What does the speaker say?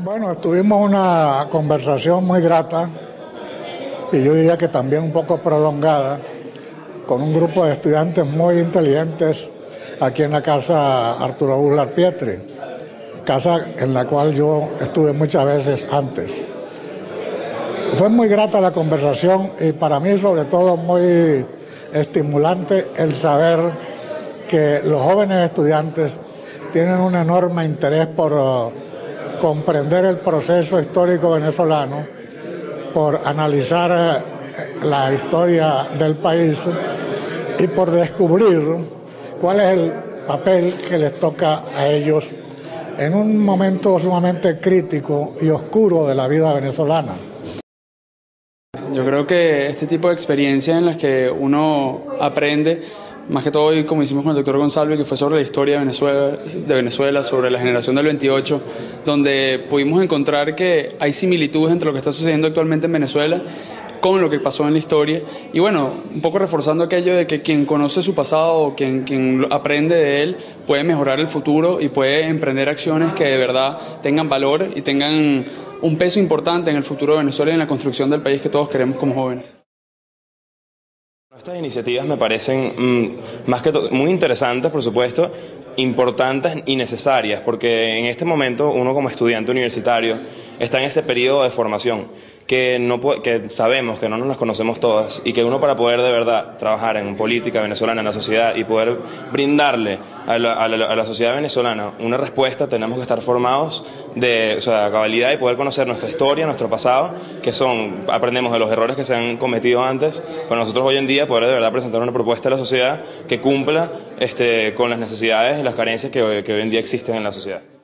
Bueno, tuvimos una conversación muy grata y yo diría que también un poco prolongada con un grupo de estudiantes muy inteligentes aquí en la casa Arturo Uslar Pietri, casa en la cual yo estuve muchas veces antes. Fue muy grata la conversación y para mí sobre todo muy estimulante el saber que los jóvenes estudiantes tienen un enorme interés por comprender el proceso histórico venezolano, por analizar la historia del país y por descubrir cuál es el papel que les toca a ellos en un momento sumamente crítico y oscuro de la vida venezolana. Yo creo que este tipo de experiencias en las que uno aprende, más que todo hoy como hicimos con el doctor Gonzalo, que fue sobre la historia de Venezuela, sobre la generación del 28, donde pudimos encontrar que hay similitudes entre lo que está sucediendo actualmente en Venezuela con lo que pasó en la historia, y bueno, un poco reforzando aquello de que quien conoce su pasado o quien aprende de él puede mejorar el futuro y puede emprender acciones que de verdad tengan valor y tengan un peso importante en el futuro de Venezuela y en la construcción del país que todos queremos como jóvenes. Estas iniciativas me parecen más que muy interesantes, por supuesto, importantes y necesarias, porque en este momento uno como estudiante universitario está en ese periodo de formación que sabemos que no nos las conocemos todas y que uno, para poder de verdad trabajar en política venezolana, en la sociedad, y poder brindarle a la sociedad venezolana una respuesta, tenemos que estar formados a cabalidad y poder conocer nuestra historia, nuestro pasado, aprendemos de los errores que se han cometido antes, para nosotros hoy en día poder de verdad presentar una propuesta a la sociedad que cumpla con las necesidades y las carencias que hoy en día existen en la sociedad.